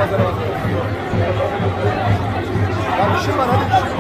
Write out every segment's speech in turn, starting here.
Ya işim var hadi.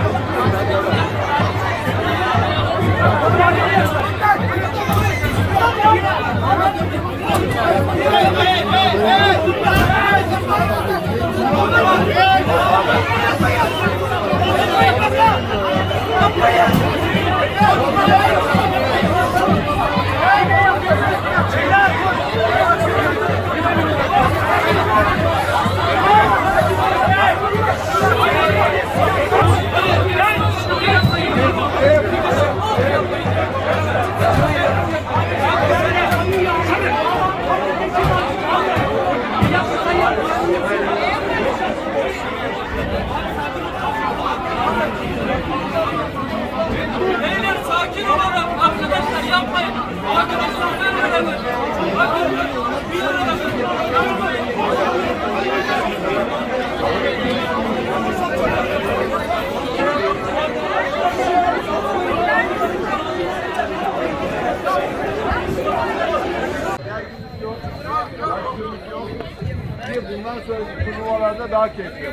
Bundan sonraki turnuvalarda daha keyifli.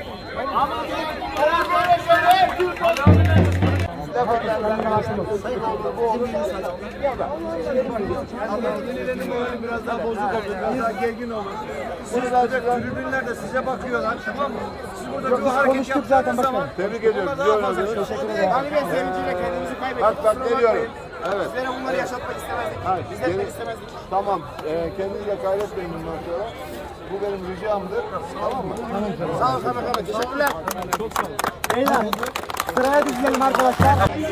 Biraz daha bozuk olur, biraz daha gergin olur. Burada tribünler de size bakıyorlar, tamam mı? Siz burada bir hareket yaptığınız zaman tebrik ediyorum. Teşekkür ederim. Ali Bey sevinciyle kendimizi kaybettik. Bak geliyorum. Evet. Bizlere bunları yaşatmak istemezdik. Biz de istemezdik. Tamam. Kendinize kaybetmeyin bundan sonra. Bu benim ricamdır. Tamam mı? Sağ olun kaymakam. Teşekkürler. Çok sağ olun. Beyler sıraya dizilelim arkadaşlar.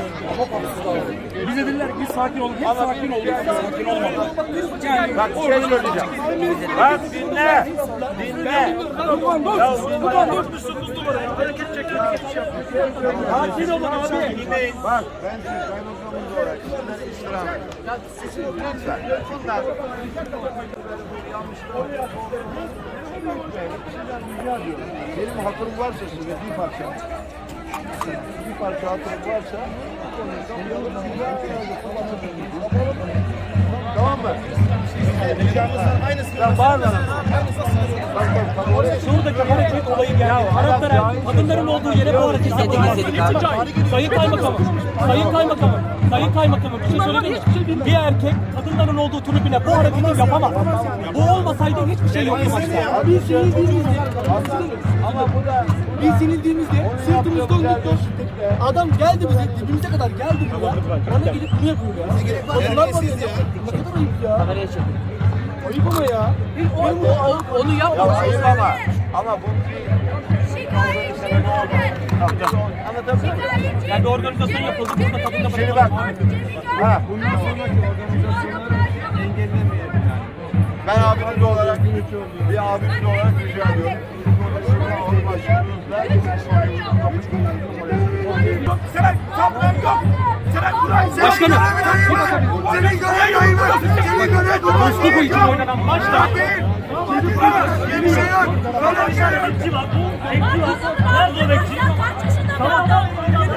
Bize dediler biz sakin olun. Hep sakin olun. Sakin olmalı. Yani bak bir şey söyleyeceğim. Bak dinle. Dinle. Buradan 409 numaraya hareket çekin. Sakin olun abi. Dinleyin. Bak ben siz kaymakamınız olarak sizlere istirham lütfen. Benim hatırım varsa size bir parça hatırım varsa tamam mı? Aynısını var mı? Şuradaki hareket olayı geldi. Taraftara kadınların olduğu yere bu hareket yapılmaz. Sayın Kaymakamım. Sayın Kaymakamım bir şey söyleyeyim mi? Bir erkek kadınların olduğu tribüne bu hareketi yapamaz. Bu olmasaydı hiçbir şey yoktu maçta. Biz yenildiğimizde sırtımız döndük. Adam geldi bize dibimize kadar geldi buraya. Bana gelip bunu yapıyor ya. Kadınlar var ya. Ne kadar ayıp ya. Kameraya çekin. Ayıp ama ya. Onu yapmamış. Ama bu yani bir organizasyon yapıldı. Burada kadınla şimdi bak. Bundan sonraki organizasyonları engellemeyelim. Ben abiniz olarak rica ediyorum. Başkanım. Senin görev Mustafa için oynanan maçta bir şey yok. bekçi var. Nerede bekçi? Tamam.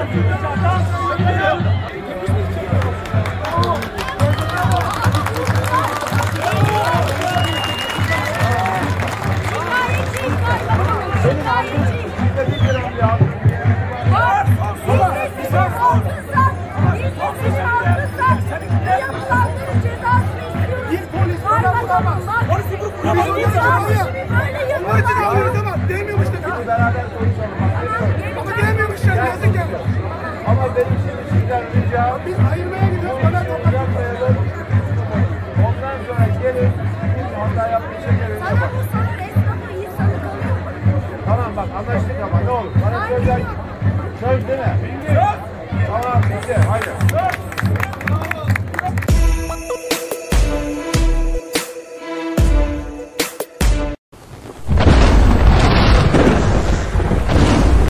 Ama benim şimdi sizden ricam biz ayırmaya gidiyoruz. Ondan sonra gelin hata yapmışsa gelin. Tamam bak anlaştık ama ne olur. Bana söz değil mi? Söz. Tamam bitti. Haydi.